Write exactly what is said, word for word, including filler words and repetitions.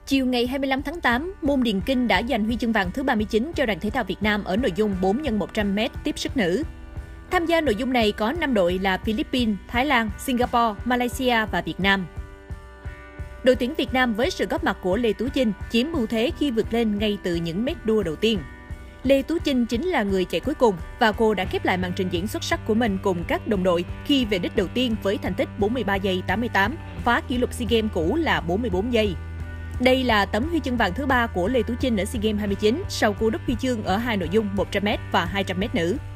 Chiều ngày hai mươi lăm tháng tám, môn điền kinh đã giành huy chương vàng thứ ba mươi chín cho đoàn thể thao Việt Nam ở nội dung bốn nhân một trăm mét tiếp sức nữ. Tham gia nội dung này có năm đội là Philippines, Thái Lan, Singapore, Malaysia và Việt Nam. Đội tuyển Việt Nam với sự góp mặt của Lê Tú Chinh chiếm ưu thế khi vượt lên ngay từ những mét đua đầu tiên. Lê Tú Chinh chính là người chạy cuối cùng và cô đã khép lại màn trình diễn xuất sắc của mình cùng các đồng đội khi về đích đầu tiên với thành tích bốn mươi ba giây tám mươi tám, phá kỷ lục SEA Games cũ là bốn mươi bốn giây. Đây là tấm huy chương vàng thứ ba của Lê Tú Chinh ở SEA Games hai mươi chín sau cú đúp huy chương ở hai nội dung một trăm mét và hai trăm mét nữ.